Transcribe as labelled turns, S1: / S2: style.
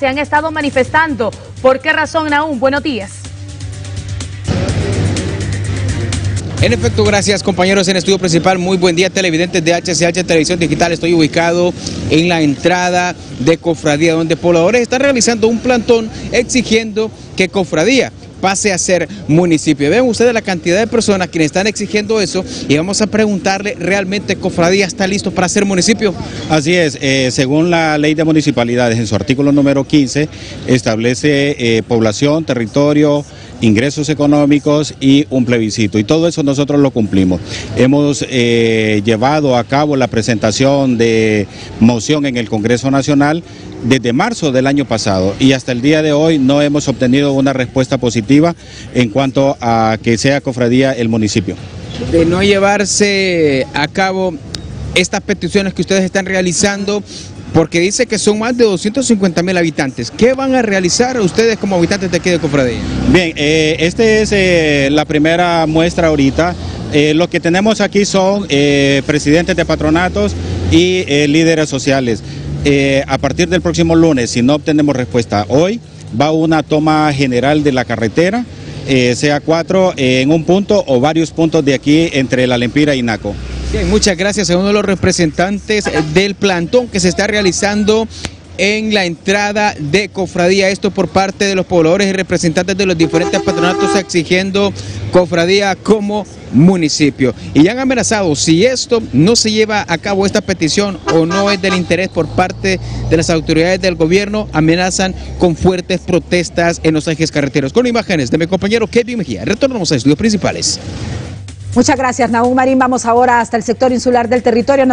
S1: se han estado manifestando. ¿Por qué razón, Nahum? Buenos días.
S2: En efecto, gracias compañeros en estudio principal. Muy buen día, televidentes de HCH Televisión Digital. Estoy ubicado en la entrada de Cofradía, donde pobladores están realizando un plantón exigiendo que Cofradía pase a ser municipio. Vean ustedes la cantidad de personas quienes están exigiendo eso y vamos a preguntarle, ¿realmente Cofradía está listo para ser municipio?
S3: Así es, según la ley de municipalidades, en su artículo número 15, establece población, territorio, ingresos económicos y un plebiscito, y todo eso nosotros lo cumplimos. Hemos llevado a cabo la presentación de moción en el Congreso Nacional desde marzo del año pasado y hasta el día de hoy no hemos obtenido una respuesta positiva en cuanto a que sea Cofradía el municipio.
S2: De no llevarse a cabo estas peticiones que ustedes están realizando, porque dice que son más de 250.000 habitantes. ¿Qué van a realizar ustedes como habitantes de aquí de Cofradía?
S3: Bien, esta es la primera muestra ahorita. Lo que tenemos aquí son presidentes de patronatos y líderes sociales. A partir del próximo lunes, si no obtenemos respuesta hoy, va una toma general de la carretera, sea 4 en un punto o varios puntos de aquí entre La Lempira y Naco.
S2: Bien, muchas gracias a uno de los representantes del plantón que se está realizando en la entrada de Cofradía, esto por parte de los pobladores y representantes de los diferentes patronatos exigiendo Cofradía como municipio. Y ya han amenazado, si esto no se lleva a cabo, esta petición, o no es del interés por parte de las autoridades del gobierno, amenazan con fuertes protestas en los ejes carreteros. Con imágenes de mi compañero Kevin Mejía, retornamos a estudios principales.
S4: Muchas gracias, Nahum Marín. Vamos ahora hasta el sector insular del territorio.